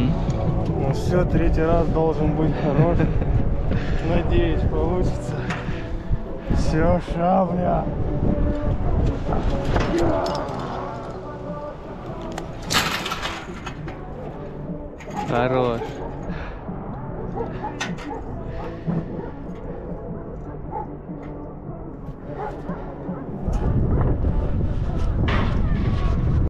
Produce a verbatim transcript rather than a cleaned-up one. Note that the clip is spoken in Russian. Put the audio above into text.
Ну все, третий раз должен быть хорош. Надеюсь, получится. Все, шабля. Хорош.